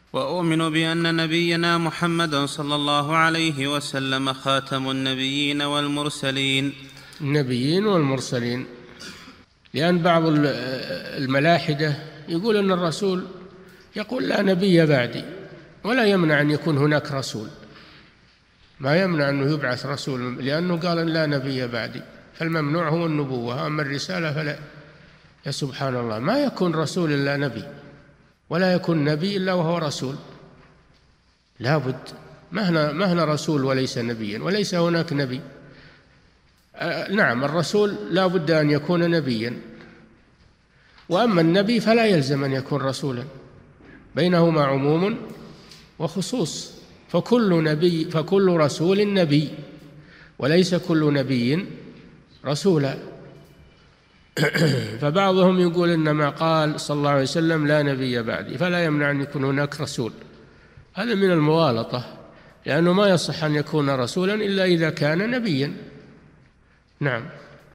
وأؤمن بأن نبينا محمد صلى الله عليه وسلم خاتم النبيين والمرسلين. النبيين والمرسلين، لأن بعض الملاحدة يقول أن الرسول يقول لا نبي بعدي، ولا يمنع أن يكون هناك رسول، ما يمنع أنه يبعث رسول، لأنه قال لا نبي بعدي، فالممنوع هو النبوة، أما الرسالة فلا. يا سبحان الله، ما يكون رسول إلا نبي، ولا يكون نبي إلا وهو رسول، لا بد. مهنا رسول وليس نبيا، وليس هناك نبي. نعم، الرسول لا بد أن يكون نبيا، وأما النبي فلا يلزم أن يكون رسولا، بينهما عموم وخصوص، فكل رسول نبي، وليس كل نبي رسولا. فبعضهم يقول إنما قال صلى الله عليه وسلم لا نبي بعدي، فلا يمنع أن يكون هناك رسول. هذا من المغالطة، لأنه ما يصح أن يكون رسولا إلا إذا كان نبيا. نعم.